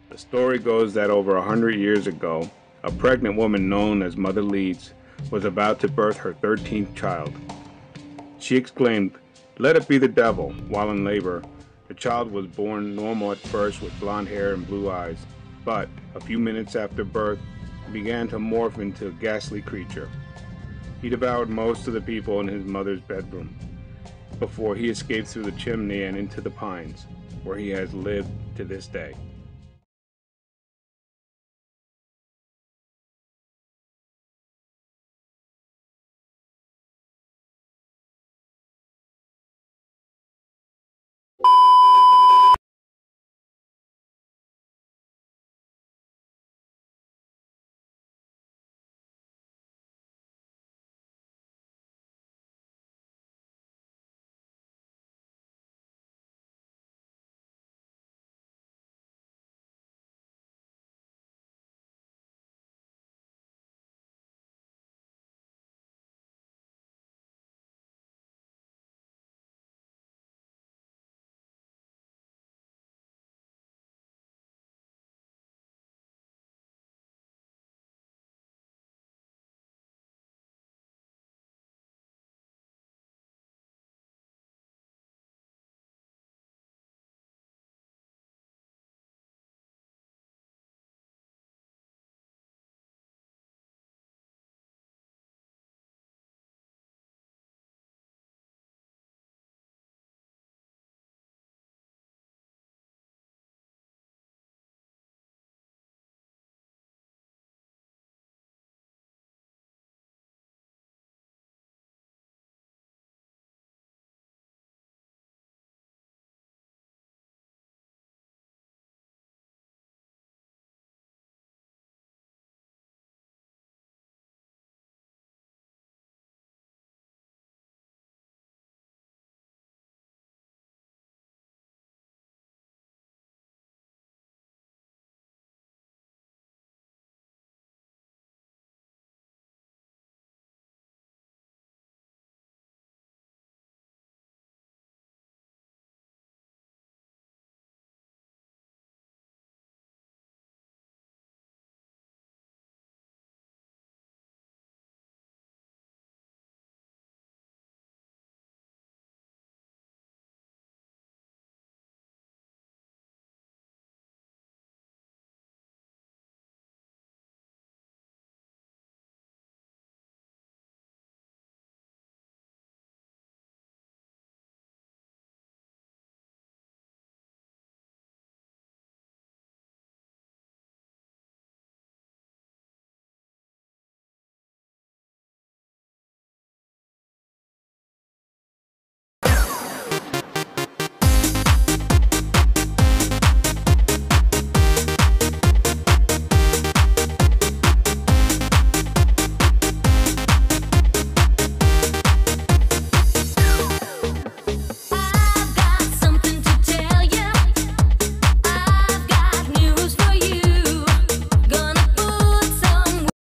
The story goes that over 100 years ago, a pregnant woman known as Mother Leeds was about to birth her 13th child. She exclaimed, "Let it be the devil," while in labor. The child was born normal at first with blonde hair and blue eyes, but a few minutes after birth, he began to morph into a ghastly creature. He devoured most of the people in his mother's bedroom before he escaped through the chimney and into the pines, where he has lived to this day.